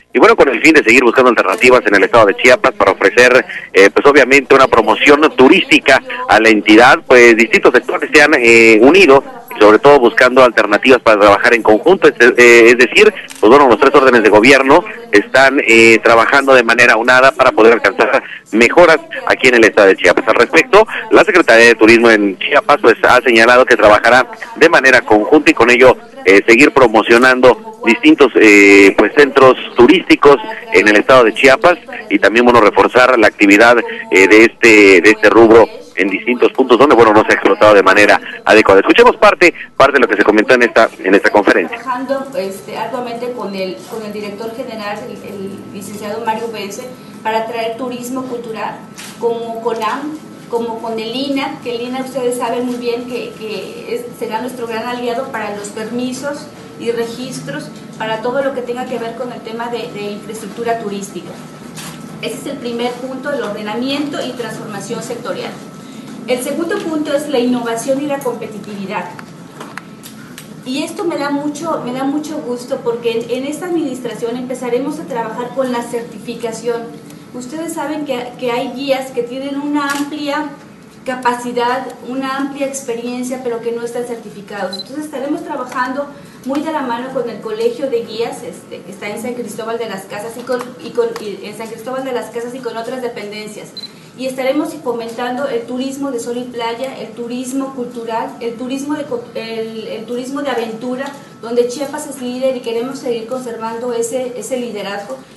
y bueno, con el fin de seguir buscando alternativas en el estado de Chiapas para ofrecer, pues obviamente una promoción turística a la entidad, pues distintos sectores se han unido, sobre todo buscando alternativas para trabajar en conjunto, es decir, pues bueno, los tres órdenes de gobierno están trabajando de manera unada para poder alcanzar mejoras aquí en el estado de Chiapas. Al respecto, la Secretaría de Turismo en Chiapas pues ha señalado que trabajará de manera conjunta y con ello seguir promocionando distintos pues centros turísticos en el estado de Chiapas y también bueno reforzar la actividad de este rubro en distintos puntos donde bueno no se ha explotado de manera adecuada. Escuchemos parte de lo que se comentó en esta conferencia. Trabajando arduamente con el director general, el licenciado Mario Bence, para traer turismo cultural, como CONAM, como con el INAH, que el INAH ustedes saben muy bien que será nuestro gran aliado para los permisos y registros, para todo lo que tenga que ver con el tema de infraestructura turística. Ese es el primer punto, el ordenamiento y transformación sectorial. El segundo punto es la innovación y la competitividad. Y esto me da mucho gusto porque en esta administración empezaremos a trabajar con la certificación. Ustedes saben que hay guías que tienen una amplia capacidad, una amplia experiencia, pero que no están certificados. Entonces estaremos trabajando muy de la mano con el Colegio de Guías, que está en San Cristóbal de las Casas y con otras dependencias. Y estaremos fomentando el turismo de sol y playa, el turismo cultural, el turismo de aventura, donde Chiapas es líder y queremos seguir conservando ese liderazgo.